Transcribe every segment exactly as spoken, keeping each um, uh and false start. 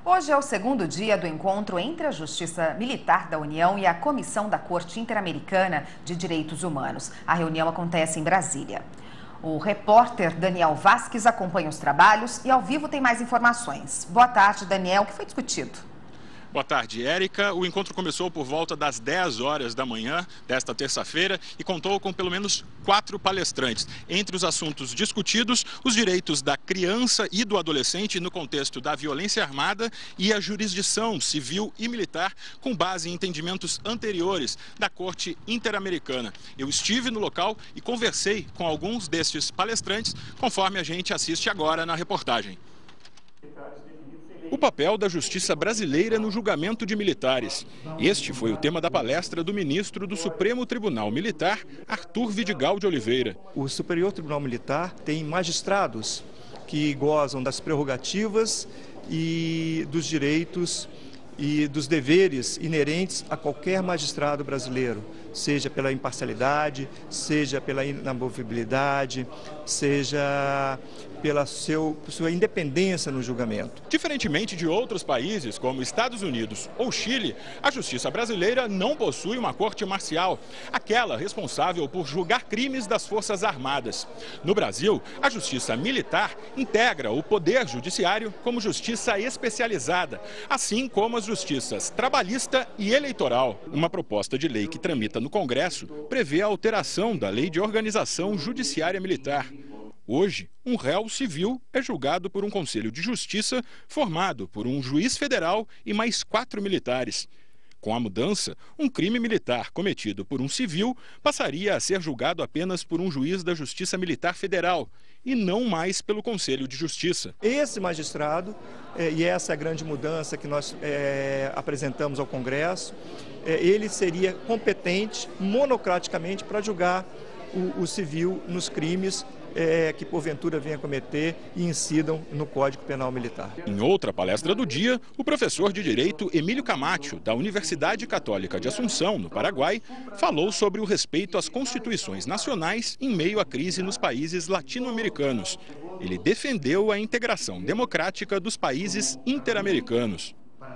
Hoje é o segundo dia do encontro entre a Justiça Militar da União e a Comissão da Corte Interamericana de Direitos Humanos. A reunião acontece em Brasília. O repórter Daniel Vasques acompanha os trabalhos e ao vivo tem mais informações. Boa tarde, Daniel. O que foi discutido? Boa tarde, Érica. O encontro começou por volta das dez horas da manhã desta terça-feira e contou com pelo menos quatro palestrantes. Entre os assuntos discutidos, os direitos da criança e do adolescente no contexto da violência armada e a jurisdição civil e militar com base em entendimentos anteriores da Corte Interamericana. Eu estive no local e conversei com alguns destes palestrantes, conforme a gente assiste agora na reportagem. O papel da justiça brasileira no julgamento de militares. Este foi o tema da palestra do ministro do Supremo Tribunal Militar, Arthur Vidigal de Oliveira. O Superior Tribunal Militar tem magistrados que gozam das prerrogativas e dos direitos e dos deveres inerentes a qualquer magistrado brasileiro, seja pela imparcialidade, seja pela inamovibilidade, seja pela seu, sua independência no julgamento. Diferentemente de outros países, como Estados Unidos ou Chile, a justiça brasileira não possui uma corte marcial, aquela responsável por julgar crimes das Forças Armadas. No Brasil, a justiça militar integra o poder judiciário como justiça especializada, assim como as justiças trabalhista e eleitoral. Uma proposta de lei que tramita no Congresso prevê a alteração da Lei de Organização Judiciária Militar. Hoje, um réu civil é julgado por um conselho de justiça formado por um juiz federal e mais quatro militares. Com a mudança, um crime militar cometido por um civil passaria a ser julgado apenas por um juiz da Justiça Militar Federal e não mais pelo Conselho de Justiça. Esse magistrado, é, e essa é a grande mudança que nós é, apresentamos ao Congresso, é, ele seria competente monocraticamente para julgar o, o civil nos crimes É, que porventura venha cometer e incidam no Código Penal Militar. Em outra palestra do dia, o professor de Direito Emílio Camacho, da Universidade Católica de Assunção, no Paraguai, falou sobre o respeito às constituições nacionais em meio à crise nos países latino-americanos. Ele defendeu a integração democrática dos países interamericanos.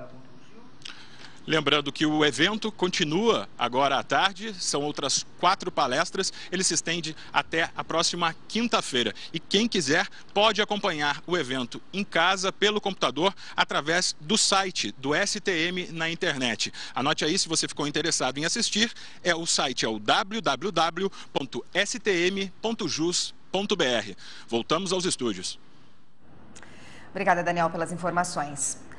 Lembrando que o evento continua agora à tarde, são outras quatro palestras, ele se estende até a próxima quinta-feira. E quem quiser pode acompanhar o evento em casa, pelo computador, através do site do S T M na internet. Anote aí, se você ficou interessado em assistir, é o site é o w w w ponto s t m ponto jus ponto b r. Voltamos aos estúdios. Obrigada, Daniel, pelas informações.